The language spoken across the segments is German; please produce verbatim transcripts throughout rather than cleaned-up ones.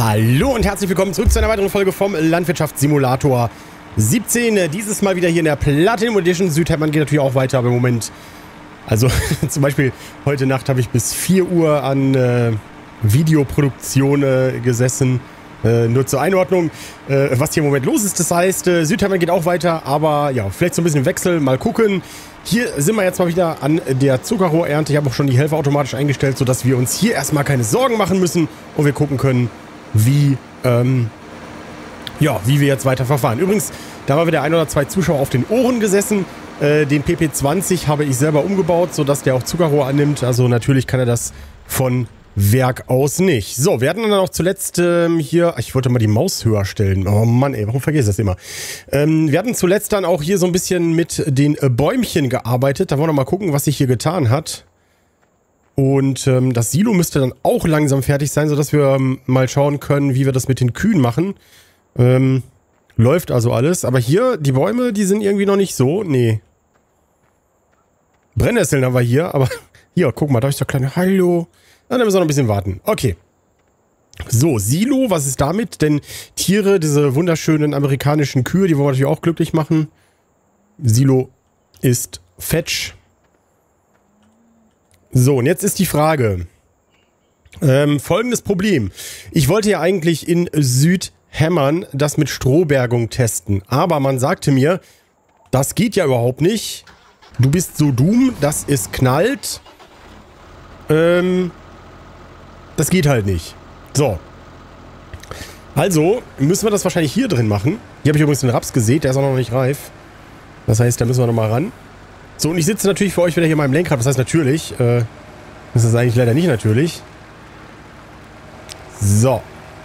Hallo und herzlich willkommen zurück zu einer weiteren Folge vom Landwirtschaftssimulator siebzehn. Dieses Mal wieder hier in der Platinum Edition. Südheimat geht natürlich auch weiter, aber im Moment, also zum Beispiel heute Nacht habe ich bis vier Uhr an äh, Videoproduktion äh, gesessen. Äh, nur zur Einordnung, äh, was hier im Moment los ist. Das heißt, äh, Südheimat geht auch weiter, aber ja, vielleicht so ein bisschen im Wechsel. Mal gucken. Hier sind wir jetzt mal wieder an der Zuckerrohrernte. Ich habe auch schon die Helfer automatisch eingestellt, sodass wir uns hier erstmal keine Sorgen machen müssen und wir gucken können, wie, ähm, ja, wie wir jetzt weiter verfahren. Übrigens, da war wieder ein oder zwei Zuschauer auf den Ohren gesessen. Äh, den P P zwanzig habe ich selber umgebaut, sodass der auch Zuckerrohr annimmt. Also natürlich kann er das von Werk aus nicht. So, wir hatten dann auch zuletzt ähm, hier, ich wollte mal die Maus höher stellen. Oh Mann, ey, warum vergesse ich das immer? Ähm, wir hatten zuletzt dann auch hier so ein bisschen mit den äh, Bäumchen gearbeitet. Da wollen wir mal gucken, was sich hier getan hat. Und ähm, das Silo müsste dann auch langsam fertig sein, sodass wir ähm, mal schauen können, wie wir das mit den Kühen machen. Ähm, läuft also alles. Aber hier, die Bäume, die sind irgendwie noch nicht so. Nee. Brennnesseln haben wir hier, aber hier, guck mal, da ist der kleine Hallo. Dann müssen wir noch ein bisschen warten. Okay. So, Silo, was ist damit? Denn Tiere, diese wunderschönen amerikanischen Kühe, die wollen wir natürlich auch glücklich machen. Silo ist Fetch. So, und jetzt ist die Frage. Ähm, folgendes Problem. Ich wollte ja eigentlich in Südhämmern das mit Strohbergung testen. Aber man sagte mir, das geht ja überhaupt nicht. Du bist so dumm, dass es knallt. Ähm... Das geht halt nicht. So. Also müssen wir das wahrscheinlich hier drin machen. Hier habe ich übrigens den Raps gesät, der ist auch noch nicht reif. Das heißt, da müssen wir nochmal ran. So, und ich sitze natürlich für euch wieder hier in meinem Lenkrad. Das heißt natürlich, äh, das ist eigentlich leider nicht natürlich. So.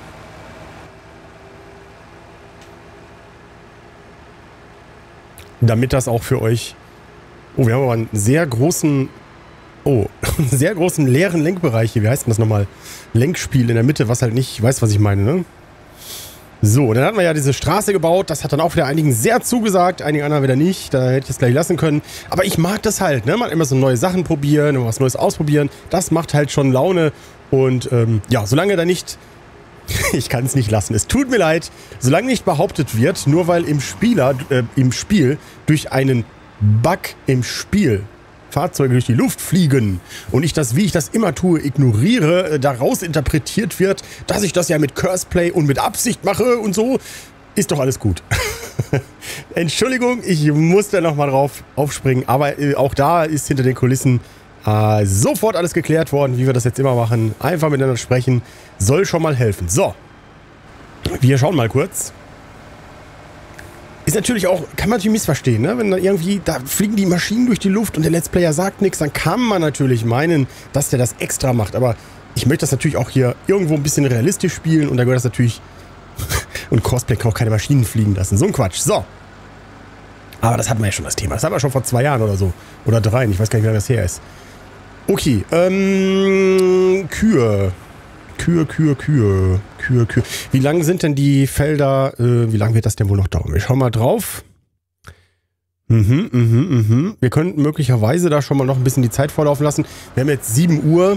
Damit das auch für euch... Oh, wir haben aber einen sehr großen... Oh, einen sehr großen leeren Lenkbereich hier. Wie heißt denn das nochmal? Lenkspiel in der Mitte, was halt nicht... Weißt, was ich meine, ne? So, dann hatten wir ja diese Straße gebaut. Das hat dann auch wieder einigen sehr zugesagt, einigen anderen wieder nicht. Da hätte ich es gleich lassen können. Aber ich mag das halt, ne? Man immer so neue Sachen probieren und was Neues ausprobieren. Das macht halt schon Laune. Und ähm, ja, solange da nicht... ich kann es nicht lassen. Es tut mir leid. Solange nicht behauptet wird, nur weil im Spieler, äh, im Spiel durch einen Bug im Spiel Fahrzeuge durch die Luft fliegen und ich das, wie ich das immer tue, ignoriere, daraus interpretiert wird, dass ich das ja mit Curseplay und mit Absicht mache und so, ist doch alles gut. Entschuldigung, ich muss da nochmal drauf aufspringen, aber äh, auch da ist hinter den Kulissen äh, sofort alles geklärt worden, wie wir das jetzt immer machen. Einfach miteinander sprechen, soll schon mal helfen. So, wir schauen mal kurz. Ist natürlich auch, kann man natürlich missverstehen, ne? Wenn da irgendwie, da fliegen die Maschinen durch die Luft und der Let's Player sagt nichts, dann kann man natürlich meinen, dass der das extra macht. Aber ich möchte das natürlich auch hier irgendwo ein bisschen realistisch spielen und da gehört das natürlich... und Cosplay kann auch keine Maschinen fliegen lassen. So ein Quatsch. So. Aber das hatten wir ja schon, das Thema. Das hatten wir schon vor zwei Jahren oder so. Oder dreien. Ich weiß gar nicht, wie lange das her ist. Okay. Ähm, Kühe. Kühe, Kühe, Kühe, Kühe, Kühe. Wie lang sind denn die Felder, äh, wie lange wird das denn wohl noch dauern? Wir schauen mal drauf. Mhm, mhm, mhm. Wir könnten möglicherweise da schon mal noch ein bisschen die Zeit vorlaufen lassen. Wir haben jetzt sieben Uhr.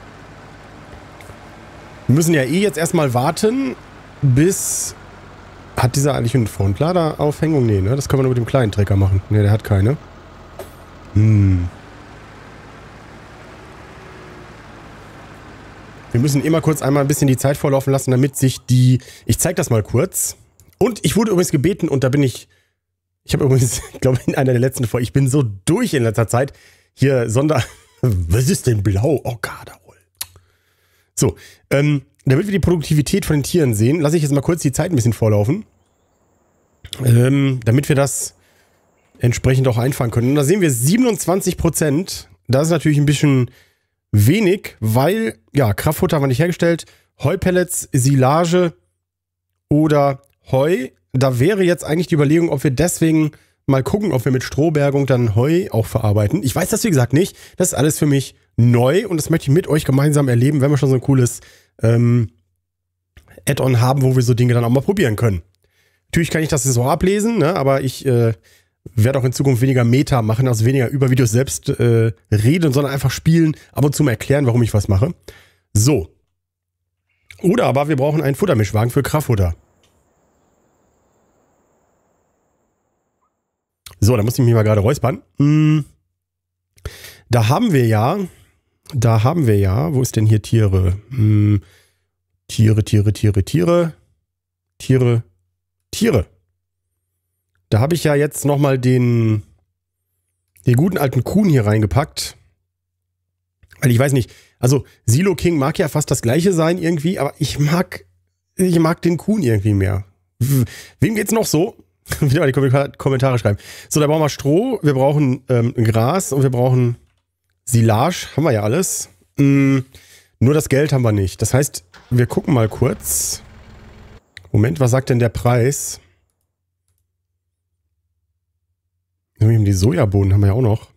Wir müssen ja eh jetzt erstmal warten, bis... Hat dieser eigentlich eine Frontladeraufhängung? Nee, ne? Das können wir nur mit dem kleinen Trecker machen. Ne, der hat keine. Hm. Wir müssen immer kurz einmal ein bisschen die Zeit vorlaufen lassen, damit sich die... Ich zeige das mal kurz. Und ich wurde übrigens gebeten, und da bin ich... Ich habe übrigens, ich glaube, in einer der letzten Folgen, ich bin so durch in letzter Zeit. Hier, Sonder... Was ist denn blau? Oh, Garderol. So, ähm, damit wir die Produktivität von den Tieren sehen, lasse ich jetzt mal kurz die Zeit ein bisschen vorlaufen. Ähm, damit wir das entsprechend auch einfangen können. Und da sehen wir siebenundzwanzig Prozent. Das ist natürlich ein bisschen... wenig, weil, ja, Kraftfutter war nicht hergestellt, Heupellets, Silage oder Heu. Da wäre jetzt eigentlich die Überlegung, ob wir deswegen mal gucken, ob wir mit Strohbergung dann Heu auch verarbeiten. Ich weiß das, wie gesagt, nicht. Das ist alles für mich neu und das möchte ich mit euch gemeinsam erleben, wenn wir schon so ein cooles ähm, Add-on haben, wo wir so Dinge dann auch mal probieren können. Natürlich kann ich das so ablesen, ne? Aber ich äh, werde auch in Zukunft weniger Meta machen, also weniger über Videos selbst äh, reden, sondern einfach spielen, ab und zu mal erklären, warum ich was mache. So. Oder aber wir brauchen einen Futtermischwagen für Kraftfutter. So, da muss ich mich mal gerade räuspern. Hm. Da haben wir ja, da haben wir ja, wo ist denn hier Tiere? Hm. Tiere, Tiere, Tiere, Tiere, Tiere, Tiere. Da habe ich ja jetzt nochmal den, den guten alten Kuhn hier reingepackt. Weil ich weiß nicht, also Silo King mag ja fast das gleiche sein irgendwie, aber ich mag, ich mag den Kuhn irgendwie mehr. Wem geht's noch so? Wieder mal die Kommentare schreiben. So, da brauchen wir Stroh, wir brauchen ähm, Gras und wir brauchen Silage. Haben wir ja alles. Mm, nur das Geld haben wir nicht. Das heißt, wir gucken mal kurz. Moment, was sagt denn der Preis? Die Sojabohnen haben wir ja auch noch.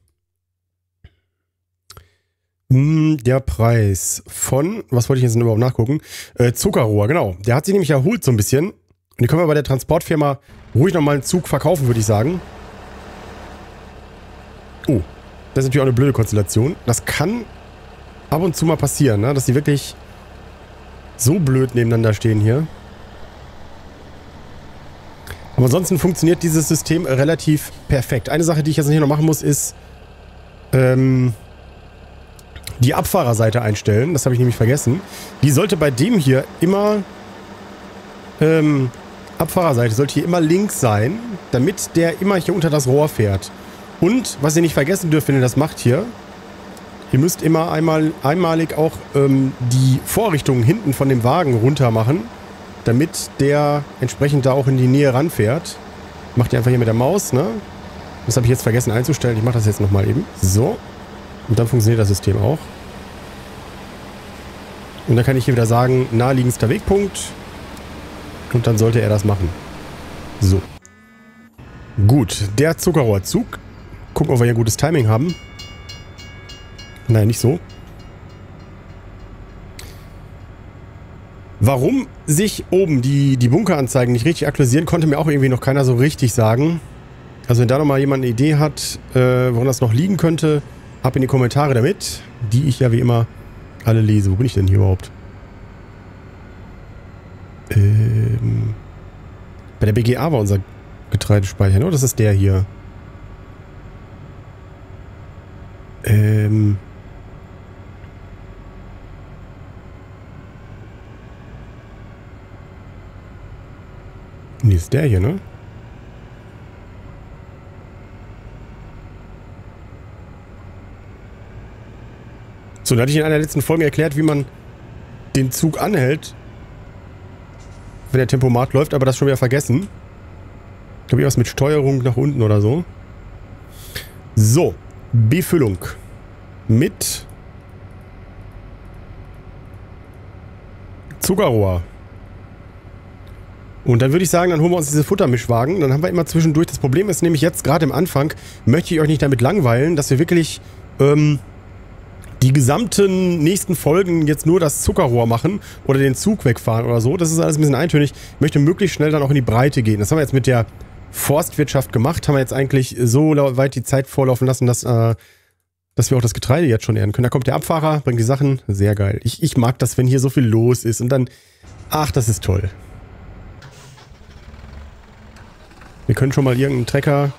Mm, der Preis von, was wollte ich jetzt denn überhaupt nachgucken? Äh, Zuckerrohr, genau. Der hat sich nämlich erholt so ein bisschen. Und die können wir bei der Transportfirma ruhig nochmal einen Zug verkaufen, würde ich sagen. Oh, das ist natürlich auch eine blöde Konstellation. Das kann ab und zu mal passieren, ne? Dass die wirklich so blöd nebeneinander stehen hier. Aber ansonsten funktioniert dieses System relativ perfekt. Eine Sache, die ich jetzt hier noch machen muss, ist ähm, die Abfahrerseite einstellen. Das habe ich nämlich vergessen. Die sollte bei dem hier immer ähm, Abfahrerseite sollte hier immer links sein, damit der immer hier unter das Rohr fährt. Und, was ihr nicht vergessen dürft, wenn ihr das macht hier, ihr müsst immer einmal einmalig auch ähm, die Vorrichtungen hinten von dem Wagen runter machen, damit der entsprechend da auch in die Nähe ranfährt. Macht ihr einfach hier mit der Maus, ne? Das habe ich jetzt vergessen einzustellen. Ich mache das jetzt nochmal eben. So. Und dann funktioniert das System auch. Und dann kann ich hier wieder sagen, naheliegendster Wegpunkt. Und dann sollte er das machen. So. Gut, der Zuckerrohrzug. Gucken, ob wir hier gutes Timing haben. Nein, nicht so. Warum sich oben die, die Bunkeranzeigen nicht richtig aktualisieren, konnte mir auch irgendwie noch keiner so richtig sagen. Also wenn da nochmal jemand eine Idee hat, äh, woran das noch liegen könnte, ab in die Kommentare damit, die ich ja wie immer alle lese. Wo bin ich denn hier überhaupt? Ähm, bei der B G A war unser Getreidespeicher, ne? Das ist der hier. Ähm... Nee, ist der hier, ne? So, da hatte ich in einer letzten Folge erklärt, wie man den Zug anhält, wenn der Tempomat läuft, aber das schon wieder vergessen. Ich glaube, was mit Steuerung nach unten oder so. So, Befüllung mit Zuckerrohr. Und dann würde ich sagen, dann holen wir uns diese Futtermischwagen. Dann haben wir immer zwischendurch. Das Problem ist nämlich jetzt, gerade am Anfang, möchte ich euch nicht damit langweilen, dass wir wirklich ähm, die gesamten nächsten Folgen jetzt nur das Zuckerrohr machen oder den Zug wegfahren oder so. Das ist alles ein bisschen eintönig. Ich möchte möglichst schnell dann auch in die Breite gehen. Das haben wir jetzt mit der Forstwirtschaft gemacht. Haben wir jetzt eigentlich so weit die Zeit vorlaufen lassen, dass, äh, dass wir auch das Getreide jetzt schon ernten können. Da kommt der Abfahrer, bringt die Sachen. Sehr geil. Ich, ich mag das, wenn hier so viel los ist. Und dann, ach, das ist toll. Wir können schon mal irgendeinen Trecker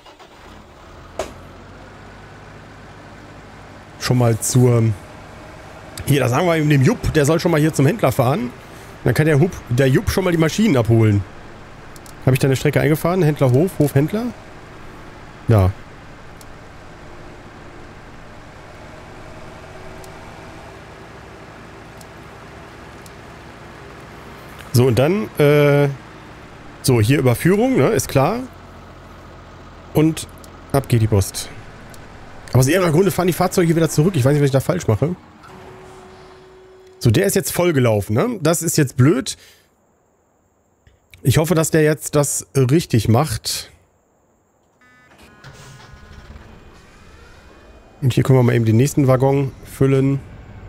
schon mal zur... Hier, da sagen wir dem Jupp, der soll schon mal hier zum Händler fahren. Dann kann der, Hup, der Jupp schon mal die Maschinen abholen. Habe ich da eine Strecke eingefahren? Händler Hof, Hofhändler? Ja. So, und dann, äh... so, hier Überführung, ne, ist klar. Und ab geht die Post. Aber aus irgendeinem Grunde fahren die Fahrzeuge wieder zurück. Ich weiß nicht, was ich da falsch mache. So, der ist jetzt voll gelaufen, ne? Das ist jetzt blöd. Ich hoffe, dass der jetzt das richtig macht. Und hier können wir mal eben den nächsten Waggon füllen.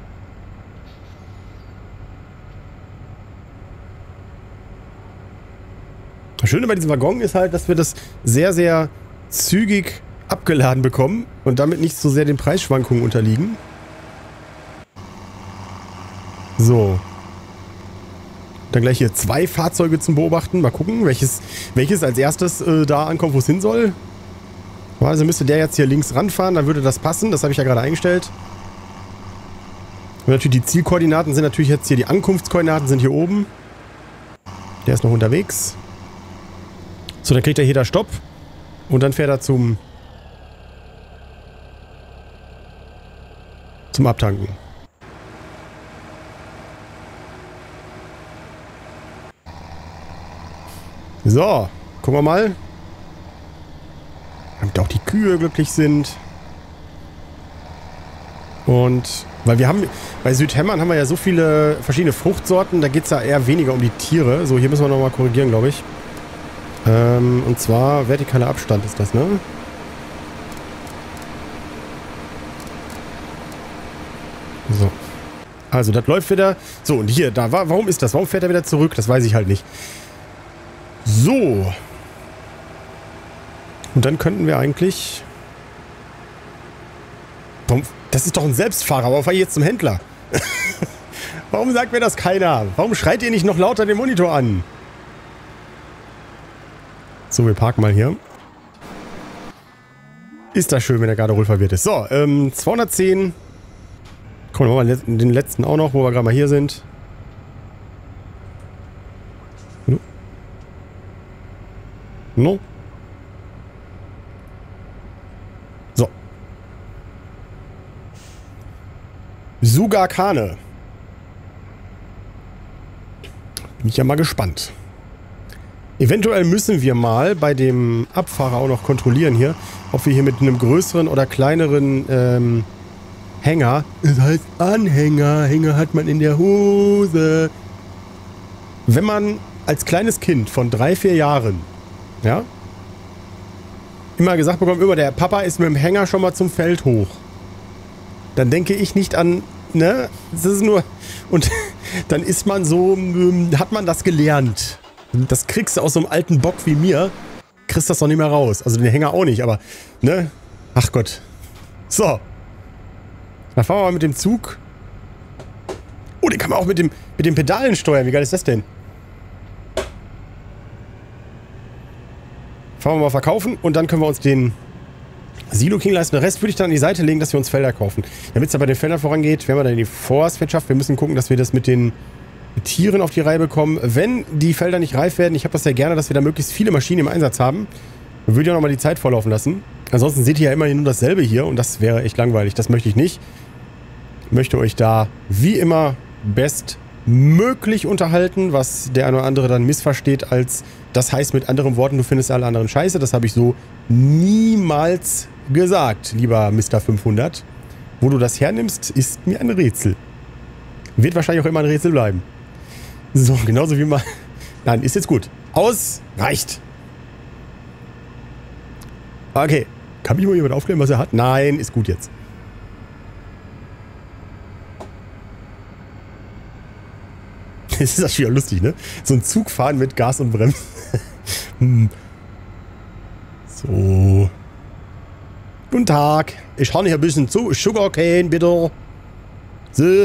Das Schöne bei diesem Waggon ist halt, dass wir das sehr, sehr zügig abgeladen bekommen und damit nicht so sehr den Preisschwankungen unterliegen. So. Dann gleich hier zwei Fahrzeuge zum Beobachten. Mal gucken, welches, welches als erstes äh, da ankommt, wo es hin soll. Also müsste der jetzt hier links ranfahren, dann würde das passen. Das habe ich ja gerade eingestellt. Und natürlich die Zielkoordinaten sind natürlich jetzt hier, die Ankunftskoordinaten sind hier oben. Der ist noch unterwegs. So, dann kriegt er hier da Stopp. Und dann fährt er zum... zum Abtanken. So, gucken wir mal. Damit auch die Kühe glücklich sind. Und weil wir haben, bei Südhemmern haben wir ja so viele verschiedene Fruchtsorten, da geht es ja eher weniger um die Tiere. So, hier müssen wir nochmal korrigieren, glaube ich. Ähm, und zwar vertikaler Abstand ist das, ne? So. Also, das läuft wieder. So, und hier, da war, warum ist das? Warum fährt er wieder zurück? Das weiß ich halt nicht. So. Und dann könnten wir eigentlich... Warum? Das ist doch ein Selbstfahrer. Warum fahre ich jetzt zum Händler? Warum sagt mir das keiner? Warum schreit ihr nicht noch lauter den Monitor an? So, wir parken mal hier. Ist das schön, wenn der Garderol verwirrt ist. So, ähm, zweihundertzehn. Kommen wir mal den letzten auch noch, wo wir gerade mal hier sind. No. So. Sugakane. Bin ich ja mal gespannt. Eventuell müssen wir mal bei dem Abfahrer auch noch kontrollieren hier, ob wir hier mit einem größeren oder kleineren ähm, Hänger, das heißt Anhänger, Hänger hat man in der Hose. Wenn man als kleines Kind von drei, vier Jahren, ja, immer gesagt bekommt, immer der Papa ist mit dem Hänger schon mal zum Feld hoch, dann denke ich nicht an, ne, das ist nur, und dann ist man so, hat man das gelernt. Das kriegst du aus so einem alten Bock wie mir, kriegst das doch nicht mehr raus. Also den Hänger auch nicht, aber, ne, ach Gott. So. Dann fahren wir mal mit dem Zug. Oh, den kann man auch mit dem, mit den Pedalen steuern. Wie geil ist das denn? Fahren wir mal verkaufen und dann können wir uns den Silo King leisten. Den Rest würde ich dann an die Seite legen, dass wir uns Felder kaufen. Damit es aber bei den Feldern vorangeht, werden wir dann in die Forstwirtschaft. Wir müssen gucken, dass wir das mit den Tieren auf die Reihe bekommen. Wenn die Felder nicht reif werden, ich habe das sehr gerne, dass wir da möglichst viele Maschinen im Einsatz haben, dann würde ich auch nochmal die Zeit vorlaufen lassen. Ansonsten seht ihr ja immerhin nur dasselbe hier und das wäre echt langweilig. Das möchte ich nicht. Ich möchte euch da wie immer bestmöglich unterhalten, was der eine oder andere dann missversteht als, das heißt mit anderen Worten, du findest alle anderen scheiße. Das habe ich so niemals gesagt, lieber Mister fünfhundert. Wo du das hernimmst, ist mir ein Rätsel. Wird wahrscheinlich auch immer ein Rätsel bleiben. So, genauso wie mal... Nein, ist jetzt gut. Aus, reicht. Okay. Kann mich mal jemand aufklären, was er hat? Nein, ist gut jetzt. Das ist das schon wieder lustig, ne? So ein Zug fahren mit Gas und Bremsen. hm. So. Guten Tag. Ich habe hier ein bisschen zu Sugarcane, bitte. So.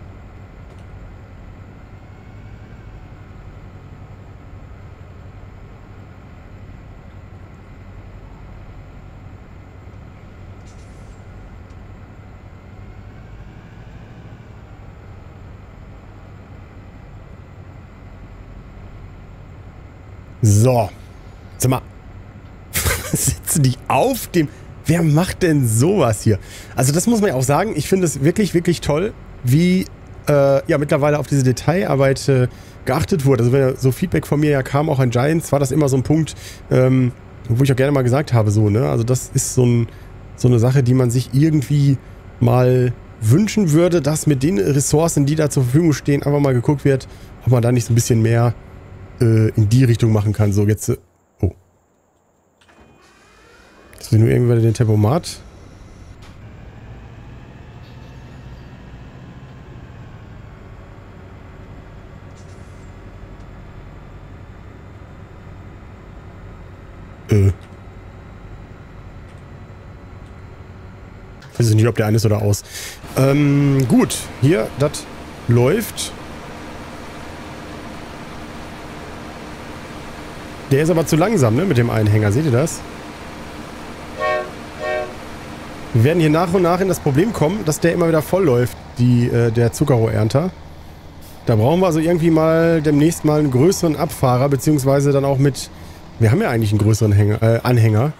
So. Sag mal. Sitzen die auf dem... Wer macht denn sowas hier? Also das muss man ja auch sagen. Ich finde es wirklich, wirklich toll, wie äh, ja mittlerweile auf diese Detailarbeit äh, geachtet wurde. Also wenn ja so Feedback von mir ja kam, auch an Giants, war das immer so ein Punkt, ähm, wo ich auch gerne mal gesagt habe, so, ne? Also das ist so, ein, so eine Sache, die man sich irgendwie mal wünschen würde, dass mit den Ressourcen, die da zur Verfügung stehen, einfach mal geguckt wird, ob man da nicht so ein bisschen mehr äh, in die Richtung machen kann. So, jetzt... Äh, oh. Jetzt will nur irgendwie den Tempomat. Äh. Ich weiß nicht, ob der an ist oder aus. Ähm, gut. Hier, das läuft. Der ist aber zu langsam, ne, mit dem Einhänger. Seht ihr das? Wir werden hier nach und nach in das Problem kommen, dass der immer wieder voll läuft, die, äh, der Zuckerrohrernter. Da brauchen wir also irgendwie mal demnächst mal einen größeren Abfahrer, beziehungsweise dann auch mit... Wir haben ja eigentlich einen größeren Hänger, äh, Anhänger.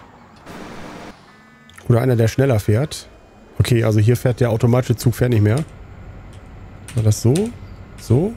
Oder einer, der schneller fährt. Okay, also hier fährt der automatische Zug fährt nicht mehr. War das so? So?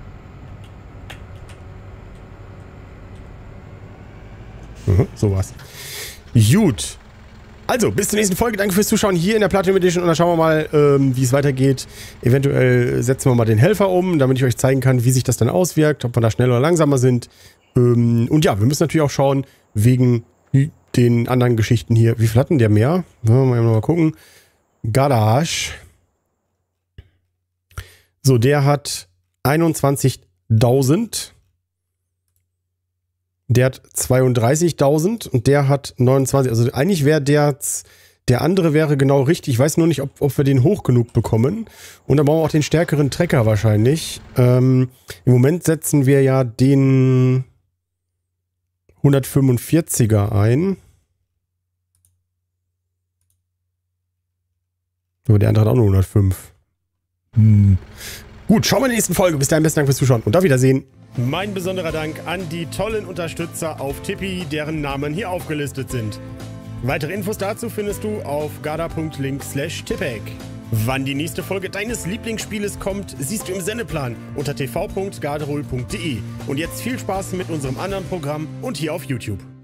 Mhm, sowas. Gut. Also, bis zur nächsten Folge. Danke fürs Zuschauen hier in der Platinum Edition. Und dann schauen wir mal, ähm, wie es weitergeht. Eventuell setzen wir mal den Helfer um, damit ich euch zeigen kann, wie sich das dann auswirkt. Ob wir da schneller oder langsamer sind. Ähm, und ja, wir müssen natürlich auch schauen, wegen den anderen Geschichten hier. Wie viel hatten der mehr? Wollen wir mal gucken. Garage. So, der hat einundzwanzigtausend. Der hat zweiunddreißigtausend und der hat neunundzwanzig. Also eigentlich wäre der, der andere wäre genau richtig. Ich weiß nur nicht, ob, ob wir den hoch genug bekommen. Und dann brauchen wir auch den stärkeren Trecker wahrscheinlich. Ähm, im Moment setzen wir ja den hundertfünfundvierziger ein. Aber der andere hat auch nur hundertfünf. Hm. Gut, schauen wir in der nächsten Folge. Bis dahin, besten Dank fürs Zuschauen und auf Wiedersehen. Mein besonderer Dank an die tollen Unterstützer auf Tippi, deren Namen hier aufgelistet sind. Weitere Infos dazu findest du auf garda punkt link slash tippek. Wann die nächste Folge deines Lieblingsspieles kommt, siehst du im Sendeplan unter t v punkt garderol punkt de. Und jetzt viel Spaß mit unserem anderen Programm und hier auf YouTube.